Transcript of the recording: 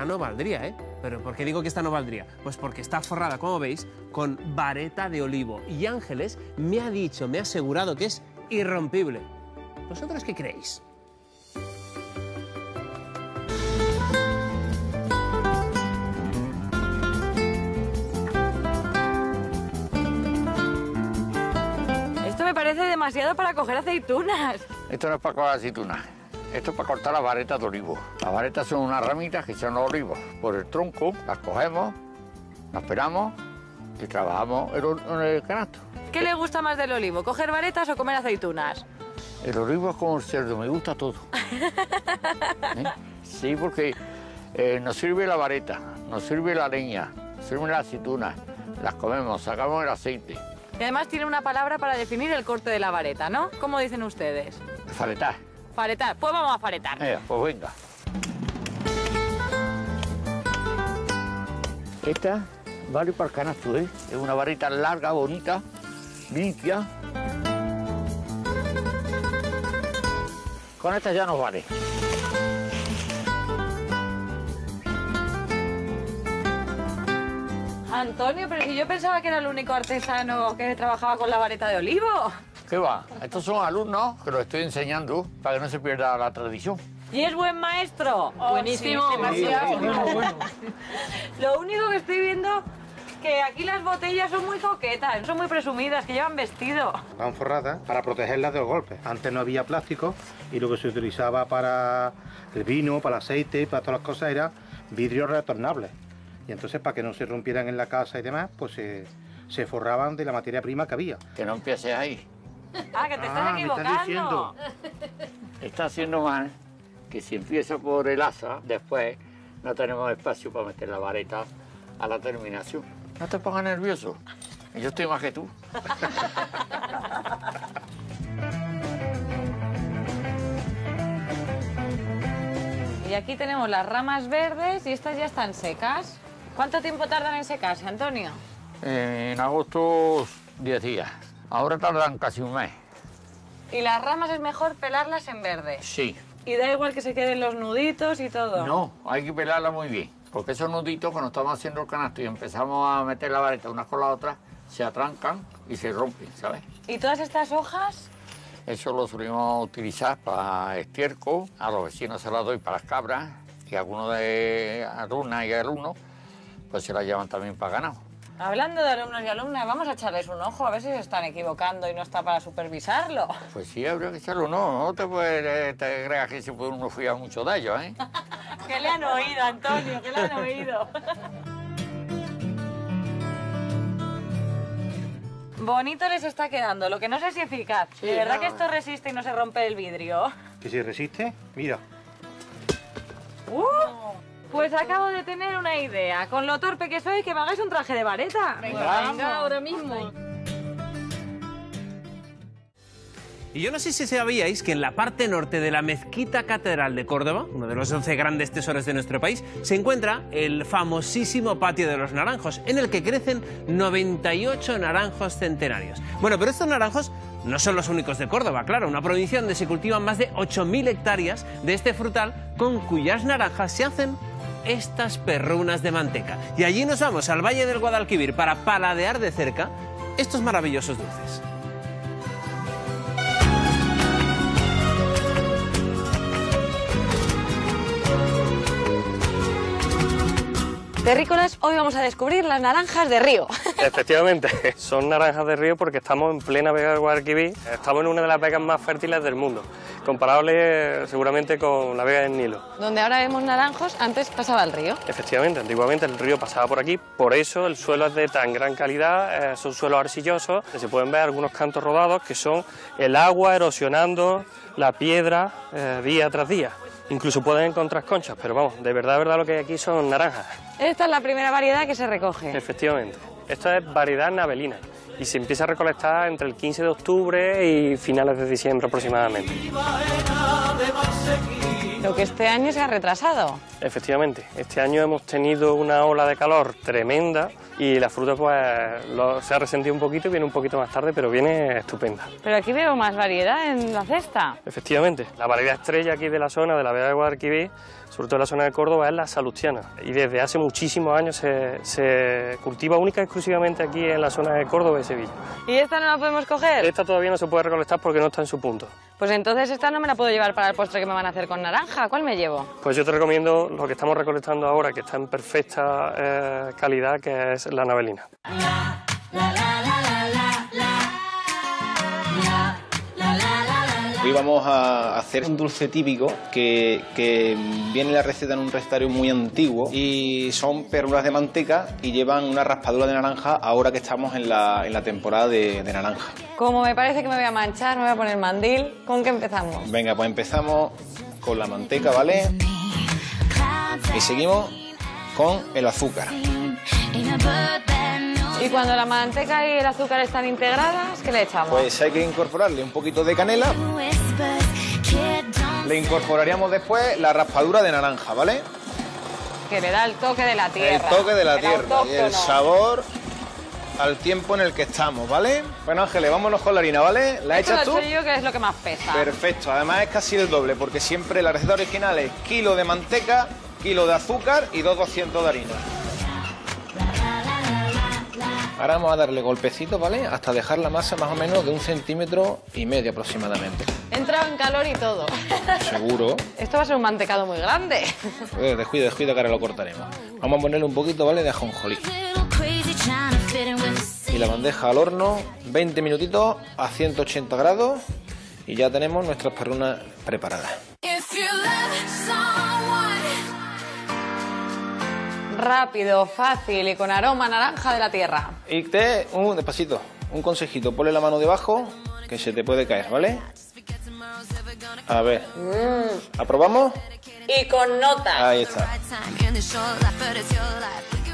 esta no valdría, ¿eh? ¿Pero por qué digo que esta no valdría? Pues porque está forrada, como veis, con vareta de olivo. Y Ángeles me ha dicho, me ha asegurado que es irrompible. ¿Vosotros qué creéis? Esto me parece demasiado para coger aceitunas. Esto no es para coger aceitunas. Esto es para cortar las varetas de olivo. Las varetas son unas ramitas que echan los olivos por el tronco, las cogemos, las pelamos y trabajamos en el canasto. ¿Qué le gusta más del olivo, coger varetas o comer aceitunas? El olivo es como el cerdo, me gusta todo. Sí, porque nos sirve la vareta, nos sirve la leña, nos sirven las aceitunas, las comemos, sacamos el aceite. Y además tiene una palabra para definir el corte de la vareta, ¿no? ¿Cómo dicen ustedes? Faretar. Faretar, pues vamos a faretar. Pues venga. Esta vale para el canasto, ¿eh? Es una vareta larga, bonita, limpia. Con esta ya nos vale. Antonio, pero si yo pensaba que era el único artesano que trabajaba con la vareta de olivo. ¿Qué va? Estos son alumnos que los estoy enseñando para que no se pierda la tradición. ¿Y es buen maestro? Buenísimo. Sí, demasiado. Bueno. Lo único que estoy viendo que aquí las botellas son muy coquetas, son muy presumidas, que llevan vestido. Van forradas para protegerlas de los golpes. Antes no había plástico y lo que se utilizaba para el vino, para el aceite, para todas las cosas era vidrio retornable. Y entonces para que no se rompieran en la casa y demás, pues se forraban de la materia prima que había. Que no empieces ahí. Ah, que te estás equivocando. Está haciendo mal que si empieza por el asa, después no tenemos espacio para meter la vareta a la terminación. No te pongas nervioso, yo estoy más que tú. Y aquí tenemos las ramas verdes y estas ya están secas. ¿Cuánto tiempo tardan en secarse, Antonio? En agosto 10 días. Ahora tardan casi un mes. ¿Y las ramas es mejor pelarlas en verde? Sí. ¿Y da igual que se queden los nuditos y todo? No, hay que pelarla muy bien. Porque esos nuditos, cuando estamos haciendo el canasto y empezamos a meter la vareta unas con la otra, se atrancan y se rompen, ¿sabes? ¿Y todas estas hojas? Eso lo solemos utilizar para estiércol, a los vecinos se las doy para las cabras, y algunos de alumnas y alumnos, pues se las llevan también para ganado. Hablando de alumnos y alumnas, vamos a echarles un ojo a ver si se están equivocando y no está para supervisarlo. Pues sí, habría que echarlo, no te creas que se puede uno fiar mucho de ellos, ¿eh? ¿Qué le han oído, Antonio? ¿Qué le han oído? Bonito les está quedando, lo que no sé si eficaz. Sí, ¿De verdad no. que esto resiste y no se rompe el vidrio? ¿Que si resiste? Mira. Pues acabo de tener una idea. Con lo torpe que soy, que me hagáis un traje de vareta. Venga, ahora mismo. Y yo no sé si sabíais que en la parte norte de la Mezquita Catedral de Córdoba, uno de los 11 grandes tesoros de nuestro país, se encuentra el famosísimo Patio de los Naranjos, en el que crecen 98 naranjos centenarios. Bueno, pero estos naranjos no son los únicos de Córdoba, claro, una provincia donde se cultivan más de 8.000 hectáreas de este frutal, con cuyas naranjas se hacen estas perrunas de manteca. Y allí nos vamos al Valle del Guadalquivir para paladear de cerca estos maravillosos dulces. Terrícolas, hoy vamos a descubrir las naranjas de río. Efectivamente, son naranjas de río porque estamos en plena vega del Guadalquivir, estamos en una de las vegas más fértiles del mundo, comparable seguramente con la vega del Nilo. Donde ahora vemos naranjos, antes pasaba el río. Efectivamente, antiguamente el río pasaba por aquí, por eso el suelo es de tan gran calidad, son suelos arcillosos, se pueden ver algunos cantos rodados que son el agua erosionando la piedra día tras día. Incluso pueden encontrar conchas, pero vamos, de verdad lo que hay aquí son naranjas. Esta es la primera variedad que se recoge. Efectivamente. Esta es variedad navelina y se empieza a recolectar entre el 15 de octubre y finales de diciembre aproximadamente. Lo que este año se ha retrasado. Efectivamente, este año hemos tenido una ola de calor tremenda y la fruta pues se ha resentido un poquito y viene un poquito más tarde, pero viene estupenda. Pero aquí veo más variedad en la cesta. Efectivamente, la variedad estrella aquí de la zona de la vega de Guadalquivir sobre todo en la zona de Córdoba, es la salustiana. Y desde hace muchísimos años se cultiva única y exclusivamente aquí en la zona de Córdoba y Sevilla. ¿Y esta no la podemos coger? Esta todavía no se puede recolectar porque no está en su punto. Pues entonces esta no me la puedo llevar para el postre que me van a hacer con naranja. ¿Cuál me llevo? Pues yo te recomiendo lo que estamos recolectando ahora, que está en perfecta calidad, que es la navelina. Hoy vamos a hacer un dulce típico que viene la receta en un recetario muy antiguo y son perlas de manteca y llevan una raspadura de naranja ahora que estamos en la temporada de naranja. Como me parece que me voy a manchar, me voy a poner mandil. ¿Con qué empezamos? Venga, pues empezamos con la manteca, ¿vale? Y seguimos con el azúcar. Y cuando la manteca y el azúcar están integradas, ¿qué le echamos? Pues hay que incorporarle un poquito de canela. Le incorporaríamos después la raspadura de naranja, ¿vale? Que le da el toque de la tierra. El toque de la tierra y autóctono. el sabor al tiempo en el que estamos, ¿vale? Bueno, Ángeles, vámonos con la harina, ¿vale? ¿La Esto echas lo tú? he hecho yo, que es lo que más pesa. Perfecto, además es casi el doble, porque siempre la receta original es kilo de manteca, kilo de azúcar y 200 de harina. Ahora vamos a darle golpecitos, ¿vale? Hasta dejar la masa más o menos de 1,5 centímetros aproximadamente. He entrado en calor y todo. Seguro. Esto va a ser un mantecado muy grande. Descuida, que ahora lo cortaremos. Vamos a ponerle un poquito, ¿vale? De ajonjolí. Y la bandeja al horno, 20 minutitos a 180 grados y ya tenemos nuestras perrunas preparadas. Rápido, fácil y con aroma naranja de la tierra. Y despacito, un consejito, ponle la mano debajo que se te puede caer, ¿vale? A ver, ¿aprobamos? Y con nota. Ahí está.